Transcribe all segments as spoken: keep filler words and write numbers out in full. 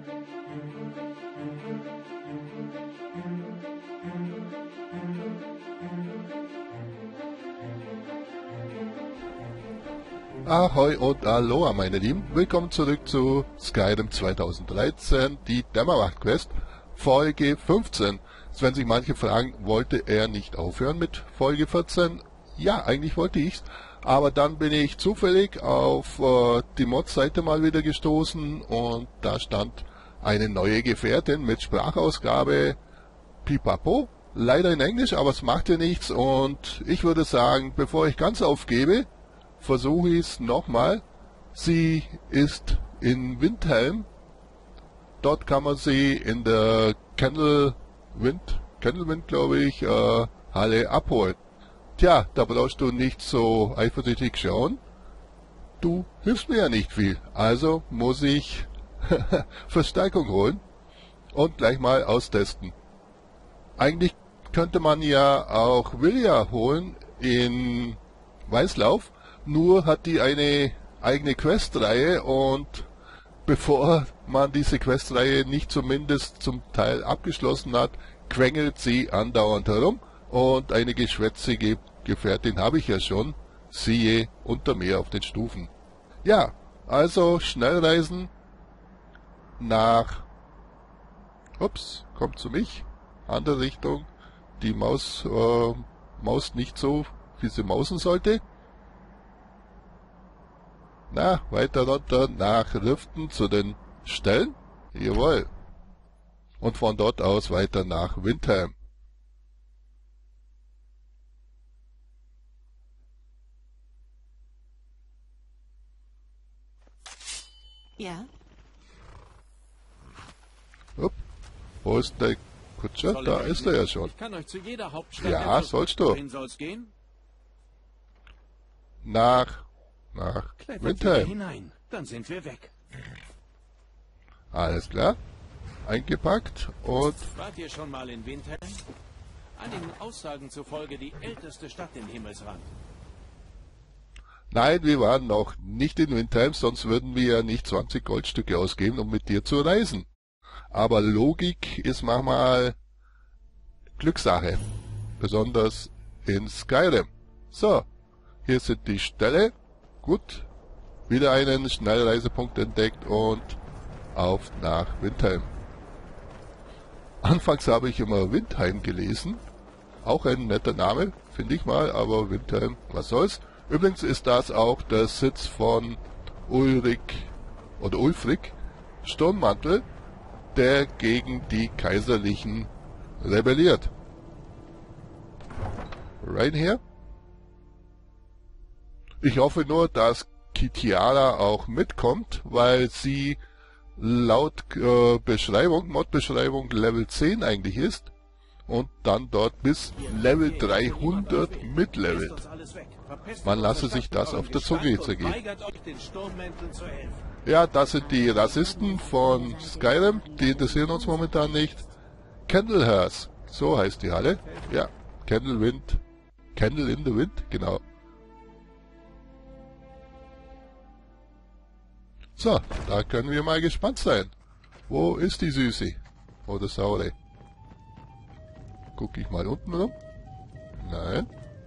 Ahoi und Aloha meine Lieben, willkommen zurück zu Skyrim zweitausenddreizehn, die Dämmerwacht-Quest, Folge fünfzehn. Jetzt werden sich manche fragen, wollte er nicht aufhören mit Folge vierzehn? Ja, eigentlich wollte ich's, aber dann bin ich zufällig auf äh, die Mod-Seite mal wieder gestoßen und da stand eine neue Gefährtin mit Sprachausgabe, pipapo, leider in Englisch, aber es macht ja nichts und ich würde sagen, bevor ich ganz aufgebe, versuche ich es nochmal. Sie ist in Windhelm. Dort kann man sie in der Candlewind, Candlewind glaube ich, äh, Halle abholen. Tja, da brauchst du nicht so eifersüchtig schauen. Du hilfst mir ja nicht viel. Also muss ich Verstärkung holen und gleich mal austesten. Eigentlich könnte man ja auch Vilja holen in Weißlauf. Nur hat die eine eigene Questreihe und bevor man diese Questreihe nicht zumindest zum Teil abgeschlossen hat, quengelt sie andauernd herum und eine geschwätzige Gefährtin habe ich ja schon, siehe unter mir auf den Stufen. Ja, also Schnellreisen nach... Ups, kommt zu mich, andere Richtung, die Maus äh, Maus nicht so, wie sie mausen sollte. Na, weiter runter nach Riften zu den Stellen. Jawohl. Und von dort aus weiter nach Windhelm. Ja? Upp. Wo ist der Kutscher? Soll Da ich ist er ja schon. Ich kann euch zu jeder Hauptstadt Ja, helfen. sollst du. Wohin soll's gehen? Nach, nach Klettert wieder Windhelm. hinein, dann sind wir weg. Alles klar. Eingepackt und... Wart ihr schon mal in Windhelm? Einigen Aussagen zufolge die älteste Stadt im Himmelsrand. Nein, wir waren noch nicht in Windhelm, sonst würden wir ja nicht zwanzig Goldstücke ausgeben, um mit dir zu reisen. Aber Logik ist manchmal Glückssache. Besonders in Skyrim. So, hier sind die Ställe. Gut, wieder einen Schnellreisepunkt entdeckt und auf nach Windhelm. Anfangs habe ich immer Windheim gelesen. Auch ein netter Name, finde ich mal, aber Windhelm, was soll's. Übrigens ist das auch der Sitz von Ulrich oder Ulfric Sturmmantel, der gegen die Kaiserlichen rebelliert. Rein hier. Ich hoffe nur, dass Kitiara auch mitkommt, weil sie laut äh, Beschreibung, Mod-Beschreibung Level zehn eigentlich ist und dann dort bis Level dreihundert mitlevelt. Man lasse sich das auf der Zunge zergehen. Ja, das sind die Rassisten von Skyrim, die interessieren uns momentan nicht. Candlehearth, so heißt die Halle. Ja, Candlewind, Candle in the Wind, genau. So, da können wir mal gespannt sein. Wo ist die Süße? Oder Saure? Guck ich mal unten rum. Nein.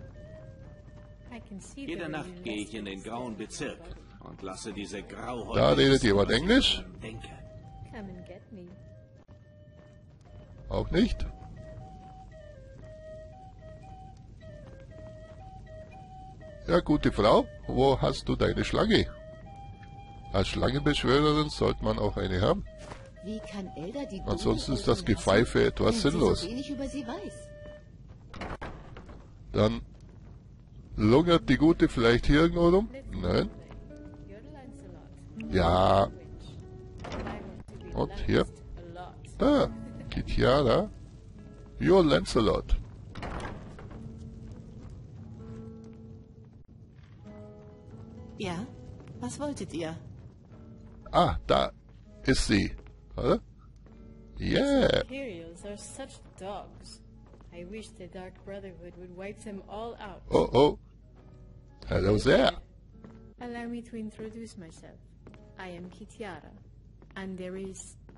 Jede Nacht gehe ich in den grauen Bezirk und lasse diese Grauhäute... Da redet jemand Englisch? Denke. Auch nicht. Ja, gute Frau, wo hast du deine Schlange? Als Schlangenbeschwörerin sollte man auch eine haben. Wie kann Elder die Ansonsten ist das Gepfeife etwas sinnlos. So wenig über sie weiß? Dann lungert die Gute vielleicht hier irgendwo rum? Nein. Ja. Und hier? Da. Kitiara. You're Lancelot. Ja? Was wolltet ihr? Ah, da ist sie. Oder? Yeah. Imperials are such dogs. I wish the Dark Brotherhood would wipe them all out. Oh, oh. Hello there. Allow me to introduce myself. I am Kitiara, and there is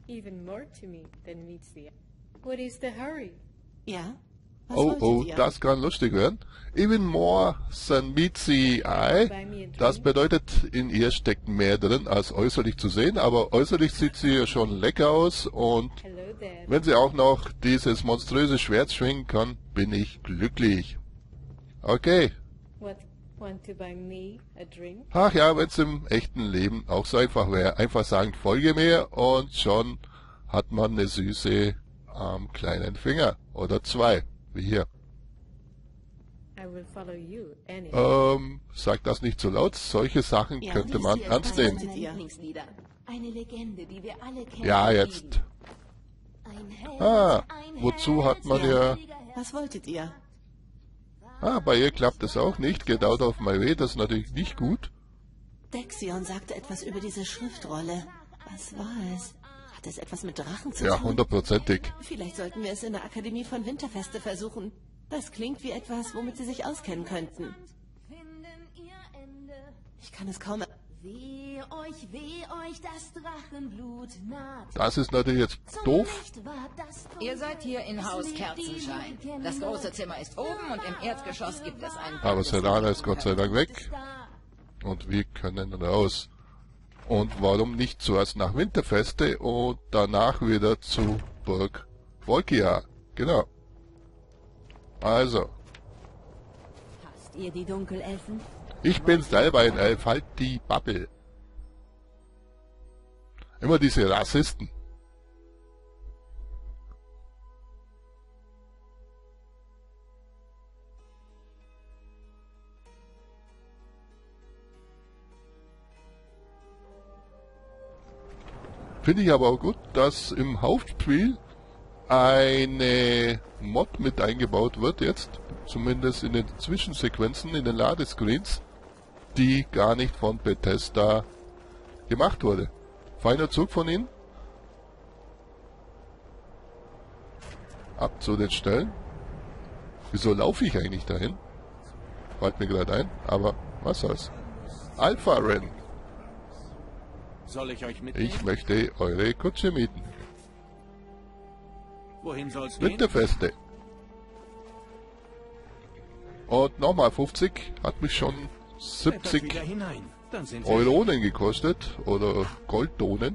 even more to me than meets the eye. What is the hurry? Ja? Was Oh, wolltet oh, ihr? das kann lustig werden. Even more than meets the eye. Buy me a drink? Das bedeutet, in ihr steckt mehr drin, als äußerlich zu sehen. Aber äußerlich sieht sie ja schon lecker aus. Und Hello, Dad. wenn sie auch noch dieses monströse Schwert schwingen kann, bin ich glücklich. Okay. What? Want to buy me a drink? Ach ja, wenn es im echten Leben auch so einfach wäre. Einfach sagen, folge mir und schon hat man eine Süße am kleinen Finger. Oder zwei, wie hier. I will follow you anyway. Ähm, sag das nicht zu laut. Solche Sachen Ja, könnte lies man sie ernst erst mal. nehmen. Wolltet ihr? Lieblingslieder. Eine Legende, die wir alle kennen. Ja, und jetzt. lieben. Ein Held, Ah, ein wozu hat man Ja. ja... Was wolltet ihr? Ah, bei ihr klappt es auch nicht. Get out of my way, das ist natürlich nicht gut. Dexion sagte etwas über diese Schriftrolle. Was war es? Hat es etwas mit Drachen zu Ja, tun? hundertprozentig. Vielleicht sollten wir es in der Akademie von Winterfeste versuchen. Das klingt wie etwas, womit sie sich auskennen könnten. Finden ihr Ende. Ich kann es kaum... Weh euch, weh euch, das Drachenblut naht. Das ist natürlich jetzt Zum doof. Licht war das Tor. Ihr seid hier in Es Haus lebt die Kerzenschein. Legende. Das große Zimmer ist oben und im Erdgeschoss gibt es ein Aber Serana ist Gott sei Dank weg. Da. Und wir können raus. Und warum nicht zuerst nach Winterfeste und danach wieder zu Burg Volkia? Genau. Also, Hasst ihr die Dunkelelfen? ich bin selber ein Elf, halt die Babbel. Immer diese Rassisten. Finde ich aber auch gut, dass im Hauptspiel eine Mod mit eingebaut wird jetzt, zumindest in den Zwischensequenzen, in den Ladescreens, die gar nicht von Bethesda gemacht wurde. Feiner Zug von ihnen. Ab zu den Stellen. Wieso laufe ich eigentlich dahin? Fällt mir gerade ein, aber was soll's. Alpha-Rennen. Soll ich euch mitnehmen? Ich möchte eure Kutsche mieten. Wohin soll's gehen? Winterfeste. Und nochmal fünfzig, hat mich schon Klettert siebzig wieder hinein. Dann sind sie Euronen gekostet. Oder Golddonen.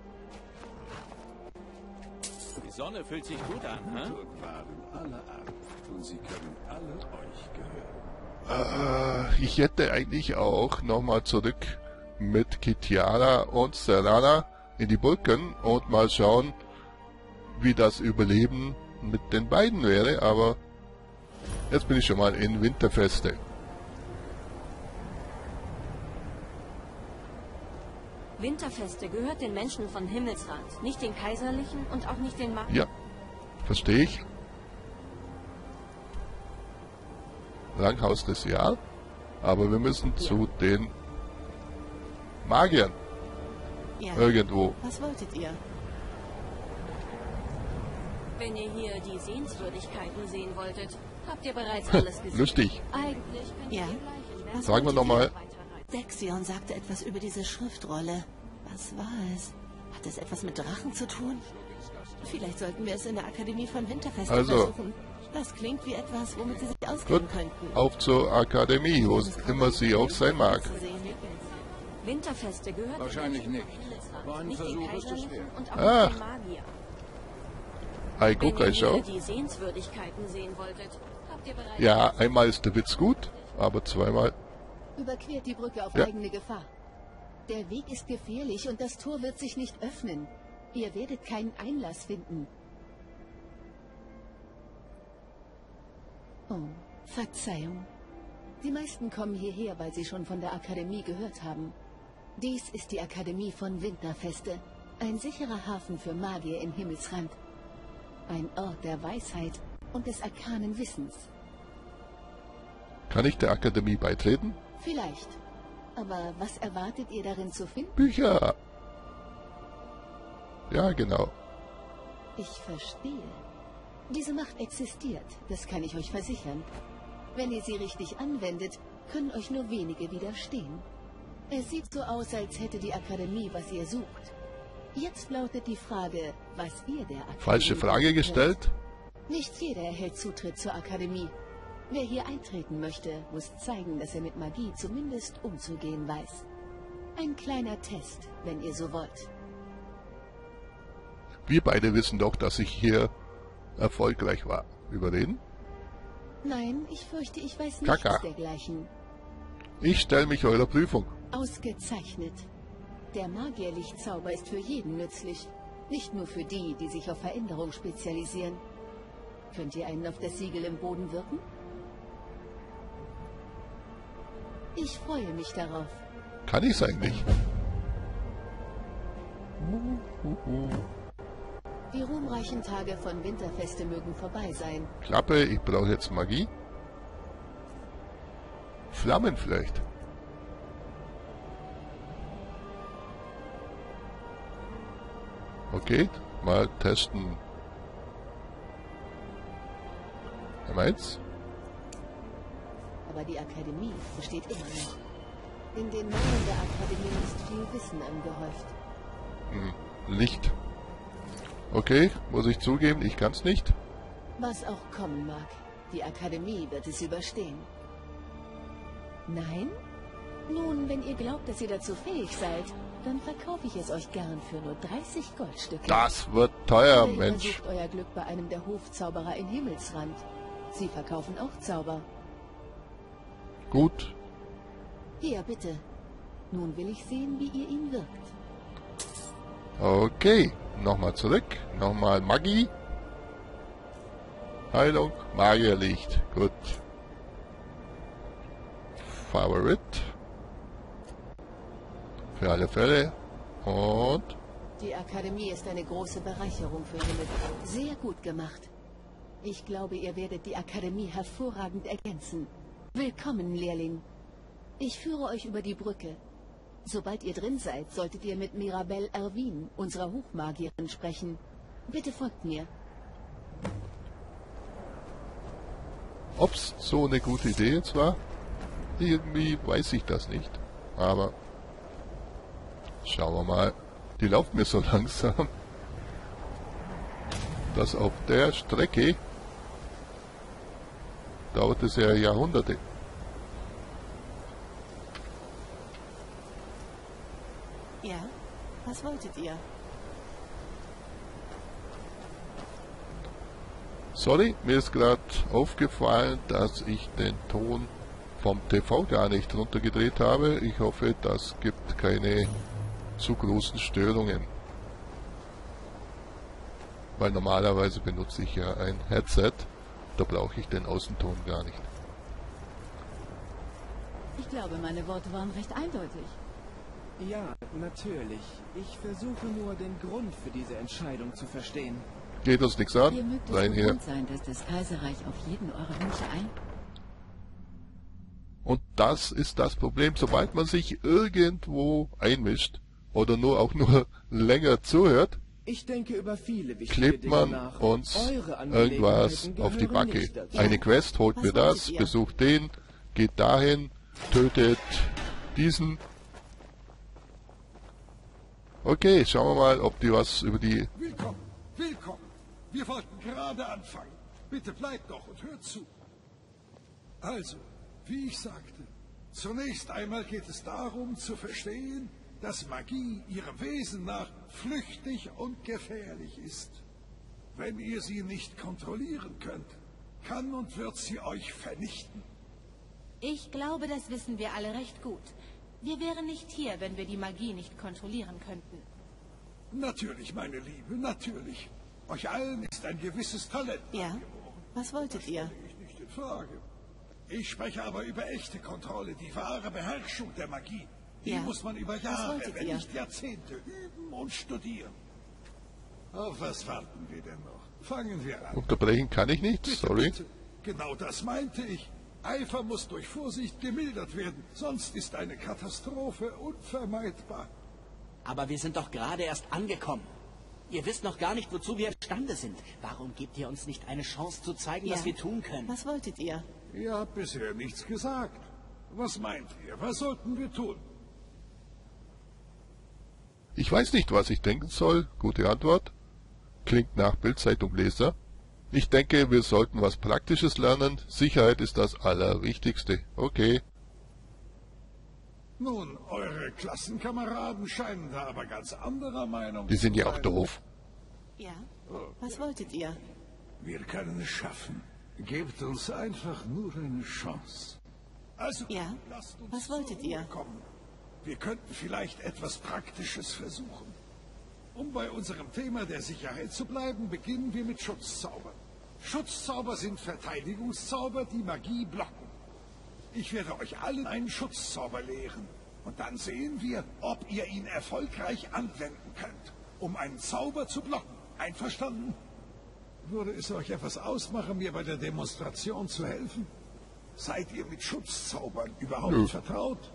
Die Sonne fühlt sich gut an, hä? Waren aller Art und sie können alle euch gehören. Äh, ich hätte eigentlich auch nochmal zurück mit Kitiara und Serana in die Burg können und mal schauen, wie das Überleben mit den beiden wäre, aber jetzt bin ich schon mal in Winterfeste. Winterfeste gehört den Menschen von Himmelsrand, nicht den Kaiserlichen und auch nicht den Magiern. Ja, verstehe ich. Langhaus des Jahr, aber wir müssen zu den Magiern Ja. irgendwo. Was wolltet ihr? Wenn ihr hier die Sehenswürdigkeiten sehen wolltet, habt ihr bereits alles gesehen. Lustig. Eigentlich könnt ihr Ja. gleich in Was Sagen wir wolltet nochmal. ihr? Dexion sagte etwas über diese Schriftrolle. Was war es? Hat es etwas mit Drachen zu tun? Vielleicht sollten wir es in der Akademie von Winterfeste Also. versuchen. Das klingt wie etwas, womit sie sich auskennen Gut, könnten. auf zur Akademie, wo immer sie auch sein mag. Zu sehen. Winterfeste gehört Wahrscheinlich den Menschen nicht. von Himmelsrand, War ein nicht den Versuch, ist es Kaiserlichen wert. und auch Ah. nicht den Magier. Ei, Wenn guck, ihr ei, schau. hier die Sehenswürdigkeiten sehen wolltet, habt ihr bereits Ja, einmal ist der Witz gut, aber zweimal. Überquert die Brücke auf Ja. eigene Gefahr. Der Weg ist gefährlich und das Tor wird sich nicht öffnen. Ihr werdet keinen Einlass finden. Oh, Verzeihung. Die meisten kommen hierher, weil sie schon von der Akademie gehört haben. Dies ist die Akademie von Winterfeste. Ein sicherer Hafen für Magier im Himmelsrand. Ein Ort der Weisheit und des arkanen Wissens. Kann ich der Akademie beitreten? Vielleicht. Aber was erwartet ihr darin zu finden? Bücher. Ja, genau. Ich verstehe. Diese Macht existiert, das kann ich euch versichern. Wenn ihr sie richtig anwendet, können euch nur wenige widerstehen. Es sieht so aus, als hätte die Akademie, was ihr sucht. Jetzt lautet die Frage, was ihr der Akademie... Falsche Frage gestellt. Nicht jeder erhält Zutritt zur Akademie. Wer hier eintreten möchte, muss zeigen, dass er mit Magie zumindest umzugehen weiß. Ein kleiner Test, wenn ihr so wollt. Wir beide wissen doch, dass ich hier erfolgreich war. Überreden? Nein, ich fürchte, ich weiß Kaka. nichts dergleichen. Ich stelle mich eurer Prüfung. Ausgezeichnet. Der Magierlichtzauber ist für jeden nützlich. Nicht nur für die, die sich auf Veränderung spezialisieren. Könnt ihr einen auf das Siegel im Boden wirken? Ich freue mich darauf. Kann ich's eigentlich? Die ruhmreichen Tage von Winterfeste mögen vorbei sein. Klappe, ich brauche jetzt Magie. Flammen vielleicht. Okay, mal testen. Er meint's? Aber die Akademie besteht immer noch. In den Mauern der Akademie ist viel Wissen angehäuft. Hm, Licht. Okay, muss ich zugeben, ich kann's nicht. Was auch kommen mag, die Akademie wird es überstehen. Nein? Nun, wenn ihr glaubt, dass ihr dazu fähig seid, dann verkaufe ich es euch gern für nur dreißig Goldstücke. Das wird teuer, Oder ihr Mensch. versucht euer Glück bei einem der Hofzauberer in Himmelsrand. Sie verkaufen auch Zauber. Gut. Hier, bitte. Nun will ich sehen, wie ihr ihn wirkt. Okay, nochmal zurück. Nochmal Magie. Heilung, Magierlicht. Gut. Favorit. Für alle Fälle. Und Die Akademie ist eine große Bereicherung für Himmel. Sehr gut gemacht. Ich glaube, ihr werdet die Akademie hervorragend ergänzen. Willkommen, Lehrling. Ich führe euch über die Brücke. Sobald ihr drin seid, solltet ihr mit Mirabelle Erwin, unserer Hochmagierin, sprechen. Bitte folgt mir. ob's so eine gute Idee jetzt war, irgendwie weiß ich das nicht. Aber schauen wir mal. Die läuft mir so langsam, dass auf der Strecke dauert es ja Jahrhunderte. Ja, was wolltet ihr? Sorry, mir ist gerade aufgefallen, dass ich den Ton vom T V gar nicht runtergedreht habe. Ich hoffe, das gibt keine zu großen Störungen. Weil normalerweise benutze ich ja ein Headset, da brauche ich den Außenton gar nicht. Ich glaube, meine Worte waren recht eindeutig. Ja, natürlich. Ich versuche nur, den Grund für diese Entscheidung zu verstehen. Geht uns nichts Ihr an? mögt es Rein hier. gewohnt sein, dass das Kaiserreich auf jeden eurer Wünsche ein... Und das ist das Problem, sobald man sich irgendwo einmischt oder nur auch nur länger zuhört, Ich denke über viele wichtige klebt Dinge man nach. uns Eure irgendwas Angelegenheiten auf die gehören Backe. nicht dazu. Eine Quest, holt Was mir das, wolltet ihr? besucht den, geht dahin, tötet diesen. Okay, schauen wir mal, ob die was über die... Willkommen, willkommen. Wir wollten gerade anfangen. Bitte bleibt doch und hört zu. Also, wie ich sagte, zunächst einmal geht es darum zu verstehen, dass Magie ihrem Wesen nach flüchtig und gefährlich ist. Wenn ihr sie nicht kontrollieren könnt, kann und wird sie euch vernichten. Ich glaube, das wissen wir alle recht gut. Wir wären nicht hier, wenn wir die Magie nicht kontrollieren könnten. Natürlich, meine Liebe, natürlich. Euch allen ist ein gewisses Talent Ja? angeboren. Was wolltet ihr? Stelle ich nicht in Frage. Ich spreche aber über echte Kontrolle, die wahre Beherrschung der Magie. Die Ja. muss man über Was Jahre, wolltet wenn ihr? nicht Jahrzehnte üben und studieren. Auf was warten wir denn noch? Fangen wir an. Unterbrechen kann ich nicht, Bitte, sorry. bitte. Genau das meinte ich. Eifer muss durch Vorsicht gemildert werden, sonst ist eine Katastrophe unvermeidbar. Aber wir sind doch gerade erst angekommen. Ihr wisst noch gar nicht, wozu wir imstande sind. Warum gebt ihr uns nicht eine Chance zu zeigen, Ja. was wir tun können? Was wolltet ihr? Ihr habt bisher nichts gesagt. Was meint ihr? Was sollten wir tun? Ich weiß nicht, was ich denken soll. Gute Antwort. Klingt nach Bildzeitung-Leser. Ich denke, wir sollten was Praktisches lernen. Sicherheit ist das Allerwichtigste. Okay. Nun, eure Klassenkameraden scheinen da aber ganz anderer Meinung. Die sind ja auch doof. Ja? Was wolltet ihr? Wir können es schaffen. Gebt uns einfach nur eine Chance. Also, ja? lasst uns Was wolltet ihr? kommen. Wir könnten vielleicht etwas Praktisches versuchen. Um bei unserem Thema der Sicherheit zu bleiben, beginnen wir mit Schutzzaubern. Schutzzauber sind Verteidigungszauber, die Magie blocken. Ich werde euch allen einen Schutzzauber lehren. Und dann sehen wir, ob ihr ihn erfolgreich anwenden könnt, um einen Zauber zu blocken. Einverstanden? Würde es euch etwas ausmachen, mir bei der Demonstration zu helfen? Seid ihr mit Schutzzaubern überhaupt Nö. vertraut?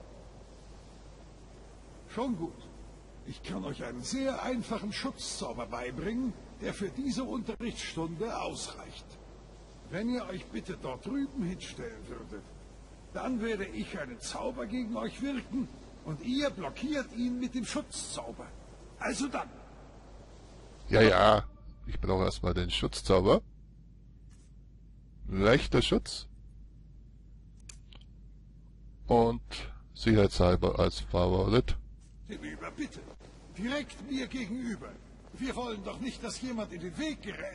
Schon gut. Ich kann euch einen sehr einfachen Schutzzauber beibringen, der für diese Unterrichtsstunde ausreicht. Wenn ihr euch bitte dort drüben hinstellen würdet, dann werde ich einen Zauber gegen euch wirken und ihr blockiert ihn mit dem Schutzzauber. Also dann. Ja, ja. Ich brauche erstmal den Schutzzauber. Leichter Schutz. Und sicherheitshalber als Favorit. Gegenüber, bitte. Direkt mir gegenüber. Wir wollen doch nicht, dass jemand in den Weg gerät.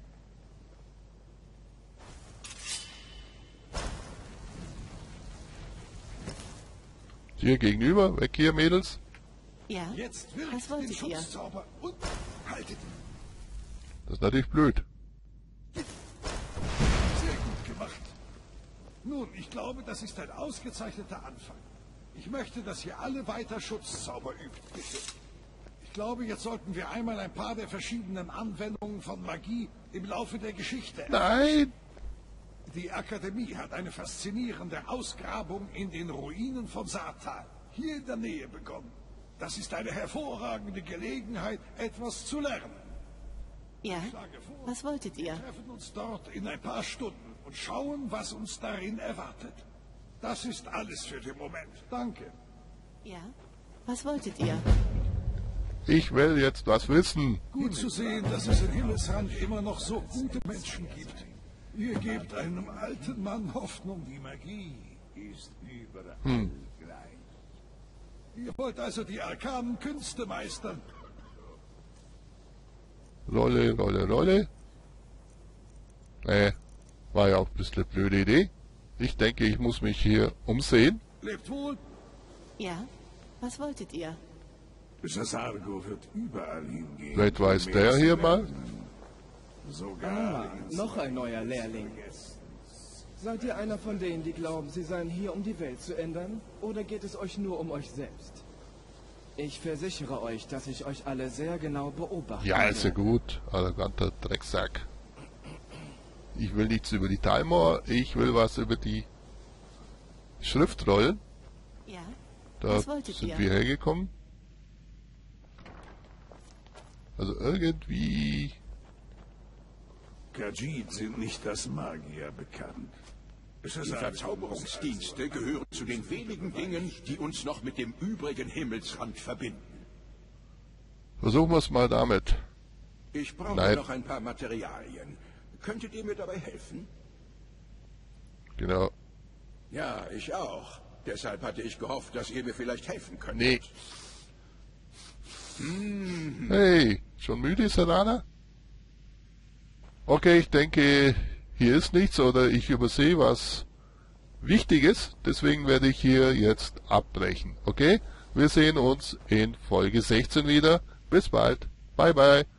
Hier gegenüber. Weg hier, Mädels. Ja? Jetzt wirkt Was den wolltet ihr? Schutzzauber und haltet ihn. Das ist natürlich blöd. Sehr gut gemacht. Nun, ich glaube, das ist ein ausgezeichneter Anfang. Ich möchte, dass ihr alle weiter Schutzzauber übt, bitte. Ich glaube, jetzt sollten wir einmal ein paar der verschiedenen Anwendungen von Magie im Laufe der Geschichte Nein! Die Akademie hat eine faszinierende Ausgrabung in den Ruinen von Sartal, hier in der Nähe, begonnen. Das ist eine hervorragende Gelegenheit, etwas zu lernen. Ja? Ich schlage vor, Was wolltet ihr? wir treffen uns dort in ein paar Stunden und schauen, was uns darin erwartet. Das ist alles für den Moment. Danke. Ja? Was wolltet ihr? Ich will jetzt was wissen. Gut zu sehen, dass es in Himmelsrand immer noch so gute Menschen gibt. Ihr gebt einem alten Mann Hoffnung. Die Magie ist überall Hm. gleich. Ihr wollt also die arkanen Künste meistern. Rolle, Rolle, Rolle. Nee, war ja auch ein bisschen eine blöde Idee. Ich denke, ich muss mich hier umsehen. Lebt wohl. Ja? Was wolltet ihr? Sasargo wird überall hingehen. Vielleicht weiß der hier mal. Sogar Ah, noch ein neuer Lehrling. Seid ihr einer von denen, die glauben, sie seien hier, um die Welt zu ändern? Oder geht es euch nur um euch selbst? Ich versichere euch, dass ich euch alle sehr genau beobachte. Ja, ist ja gut. Arroganter Drecksack. Ich will nichts über die Talmor, ich will was über die Schriftrollen. Ja? Da Was wolltet sind ihr? wir hergekommen. Also irgendwie... Khajiit sind nicht als Magier bekannt. Die Verzauberungsdienste gehören zu den wenigen Dingen, die uns noch mit dem übrigen Himmelsrand verbinden. Versuchen wir es mal damit. Ich brauche Nein. noch ein paar Materialien. Könntet ihr mir dabei helfen? Genau. Ja, ich auch. Deshalb hatte ich gehofft, dass ihr mir vielleicht helfen könnt. Nee. Hm. Hey, schon müde, Serana? Okay, ich denke, hier ist nichts oder ich übersehe was Wichtiges. Deswegen werde ich hier jetzt abbrechen. Okay? Wir sehen uns in Folge sechzehn wieder. Bis bald. Bye, bye.